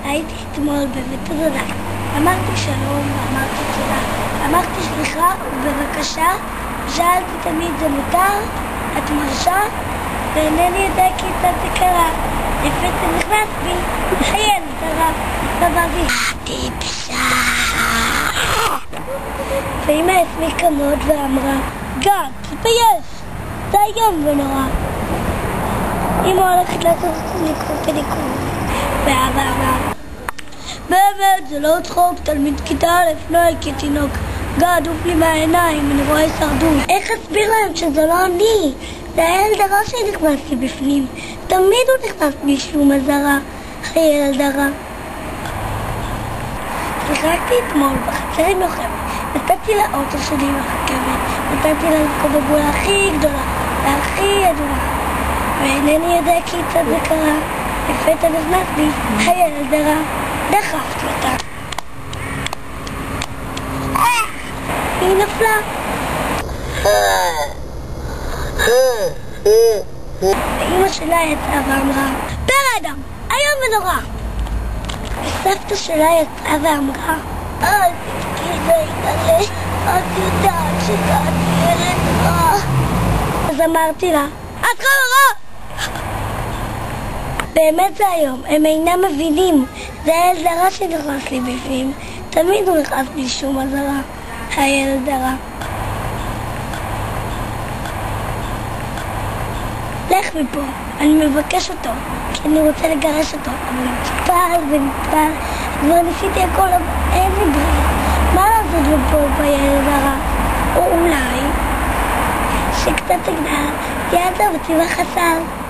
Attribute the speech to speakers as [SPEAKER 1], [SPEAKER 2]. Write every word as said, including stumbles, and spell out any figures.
[SPEAKER 1] הייתי אתמול בבית הדודה. אמרתי שלום ואמרתי תודה. אמרתי סליחה ובבקשה. שאלתי תמיד זה מותר? את מרשה? ואינני יודע כיצד זה קרה. לפתע נכנס בי חיין זרה. ואמרתי טיפשה. ואמא הסמיקה מאוד ואמרה גג, תתבייש. זה היום ונורא. אמא הולכת לעשות את ניקור פדיקור. ואבא אמר באמת זה לא צחוק, תלמיד כיתה א' נוהג כתינוק. גד עוף לי מהעיניים, אני רואה הישרדות. איך אסביר להם שזה לא אני? זה הילד הרע שנכנס לי בפנים. תמיד הוא נכנס בלי שום עזרה. הילד הרע. שיחקתי אתמול בחצר עם לוחמת. נתתי לאוטו שלי מחכמת. נתתי לה לזכות בבולה הכי גדולה והכי ידועה. ואינני יודע כיצד זה קרה. לפתע נכנס בי הילד הרע. דחפתי אותה. היא נפלה. ואמא שלה יצאה ואמרה פרא אדם, איום ונורא. וסבתא שלה יצאה ואמרה אל תבכי ויתעלה, את יודעת שגעתי ילד רע. אז אמרתי לה את חברה. באמת זה היום, הם אינם מבינים. זה הילד הרע שנכנס לי בפנים. תמיד הוא נכנס בלי שום עזרה. הילד הרע. לך מפה, אני מבקש אותו, כי אני רוצה לגרש אותו. אבל נטפל ונטפל, כבר ניסיתי הכל, אבל אין לי ברירה. מה לעשות לפה בילד הרע? או אולי שקצת תגדל, יעזוב אותי בחסר.